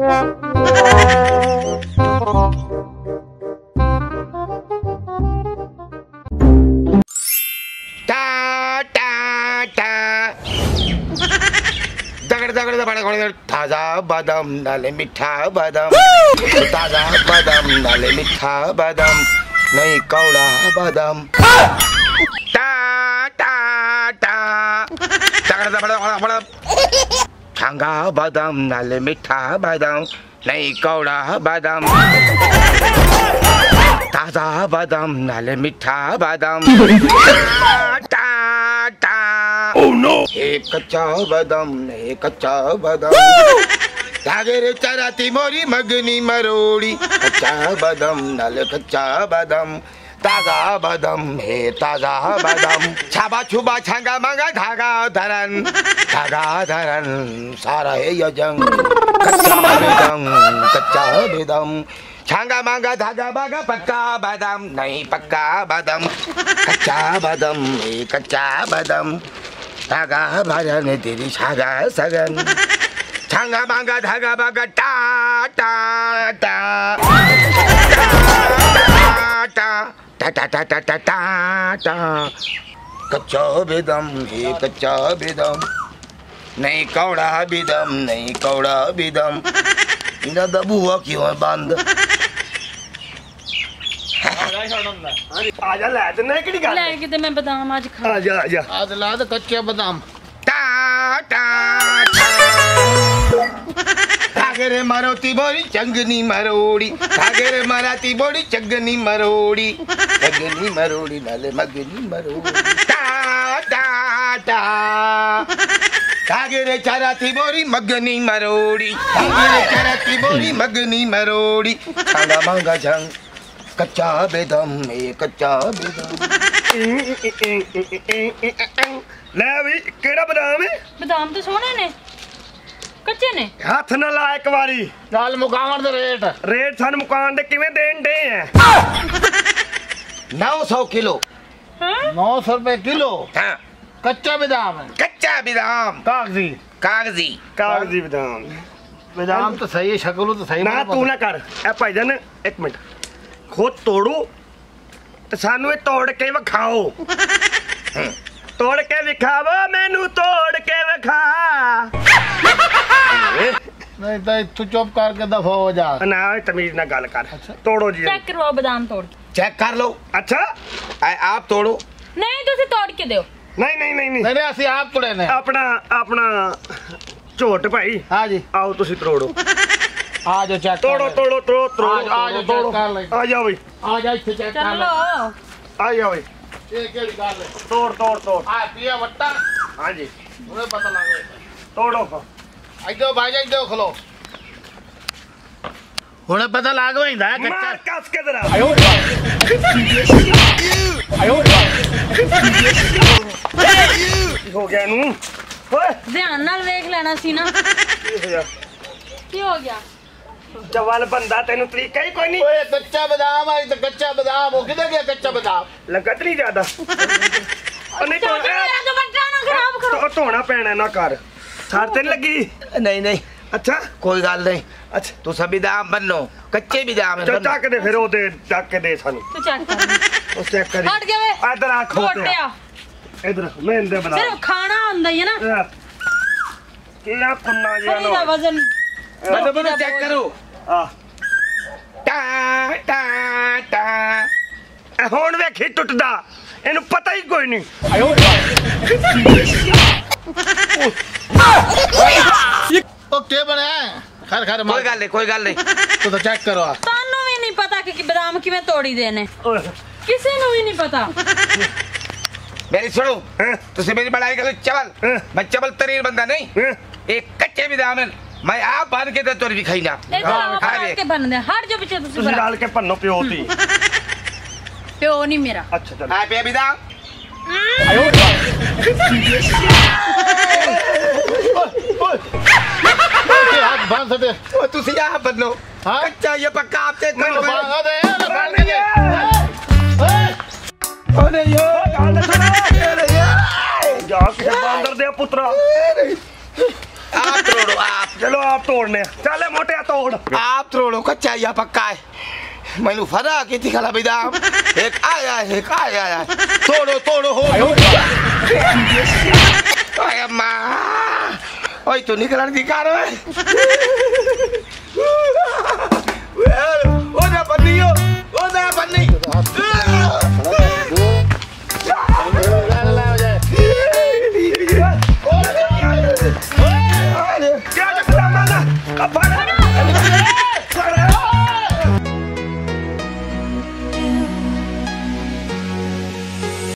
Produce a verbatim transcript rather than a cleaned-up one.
ताजा बादाम डाले मीठा बादाम, ताजा बादाम डाले मीठा बादाम, नहीं कौड़ा बादाम। टा टा टा छांगा बादाम डाले मीठा बादाम, नहीं कौड़ा बादाम, ताजा बादाम डाले मीठा बादाम। टा टा Oh no! एक कच्चा बादाम नहीं कच्चा बादाम, लागे रे चराती मोरी मगनी मरोड़ी, कच्चा बादाम नाले कच्चा बादाम, ताजा बादाम है ताजा बादाम, छाबा छुबा छांगा मांगा धागा धरन, धागा धरन सारा है ये जंग, कच्चा बादाम कच्चा बादाम, छांगा मांगा धागा बागा पक्का बादाम, नहीं पक्का बादाम, कच्चा बादाम है कच्चा बादाम, धागा भरन तेरी छागा सगन, छांगा मांगा धागा बागा टा टा टा टा टा टा टा टा टा टा टा। कच्चा बेदम है कच्चा बेदम, नहीं कौड़ा बेदम नहीं कौड़ा बेदम, इना दबुआ क्यों है बंद। आजा लै ते नहीं किड़ी गल लै के ते मैं बादाम आज खा आजा आजा आज ला दे कच्चे बादाम। टा टा धागे रे मारोती बोरी चंगनी मरोड़ी, धागे रे माराती बोरी चंगनी मरोड़ी, चंगनी मरोड़ी नाले मगनी मरोड़ी। टा टा टा धागे रे चराती बोरी मगनी मरोड़ी, धागे रे चराती बोरी मगनी मरोड़ी, छांगा मांगा झंग कच्चा बेदम ए कच्चा बेदम। ले भी केड़ा बादाम है? बादाम तो सोने ने कच्चे ने। हाथ न ला एक बारी नाल मुकावन दे रेट रेट सन मुकान दे किवें देन दे हैं? नौ सौ किलो। हां नौ सौ रुपए किलो। हां कच्चा बादाम है। कच्चा बादाम कागजी कागजी कागजी बादाम। बादाम तो सही है, शक्ल तो सही ना तू ना कर ए भाईजान एक मिनट खुद तोड़ो ते सानू ए तोड़ के विखाओ, तोड़ के विखाओ मैनू तोड़ के विखा। नहीं तो तू चुप करके दफा हो जा ना तमीज ना गल कर। तोड़ो जी चेक करवाओ बादाम तोड़ के चेक कर लो। अच्छा आप तोड़ो। नहीं तुसी तोड़ के दो। नहीं नहीं नहीं नहीं नहीं असि आप तोड़े ने अपना अपना झोट भाई। हाँ जी आओ तुसी तोड़ो। आ जाओ चेक तोड़ो तोड़ो तोड़ो तोड़ो आ जाओ तोड़ो आ जाओ भाई आ जाओ इथे चेक कर चलो आ जाओ भाई ये केड़ी गल है? तोड़ तोड़ तोड़ आ पिया वट्टा। हां जी मुझे पता लगे तोड़ो आइदो भाई जाइदो खलो हुने पता लाग होइंदा है कच्चा मार कस के जरा आयो आयो हो गया नू ओए ध्यान नाल देख लेना सी ना। की हो गया जवान बंदा तेनू तरीका ही कोई नहीं। ओए कच्चा बादाम आई तो कच्चा बादाम हो किधर गया कच्चा बादाम? लगत नहीं ज्यादा नहीं तो मेरा तो बच्चा ना खराब करो। तो धोना पैना ना कर सार ते लगी नहीं नहीं। अच्छा कोई गल नहीं। अच्छा तू सब बादाम बनो कच्चे बादाम है चक दे फिर ओ दे चक के दे सानू तू चेक कर ओ चेक कर हट गए इधर आ खोटिया इधर मैं इंदे बना सिर्फ खाना हुंदा है ना क्या पुन्ना जी लो वजन बनो बनो चेक करो। हां टा टा टा हुन वेखी टुटदा इनु पता ही कोई नहीं। आयो ओ के बने खैर खैर कोई गल नहीं कोई गल नहीं तो तो चेक करो। तानू भी नहीं पता कि बादाम किवें तोड़ी देने किसी नु भी नहीं पता। मेरी सुनो तुसी मेरी बड़ाई करो चवल मैं चवल तरीर बंदा नहीं एक कच्चे बादाम है मैं आप बन के दे तोर भी खाई ना इधर आओ बना के बन दे हट जो पीछे तुसी तुसी डाल के पन्नो पियो ती प्यो नहीं मेरा। अच्छा चल हां पे बादाम आयो हाथ बांध दे ओ तुसी यहां बनो हां कच्चा ये पक्का आप चेक करो बांध दे बांध दे ओ नहीं यो गाल सुनो जा के बंदर दे पुत्रा आप तोड़ो आप चलो आप तोड़ने चले मोटे तोड़ आप तोड़ो कच्चा या पक्का है मैनू फरा की थी खला बादाम एक आया एक आया तोड़ो तोड़ो हो अम्मा ओए तू निकलने दी कार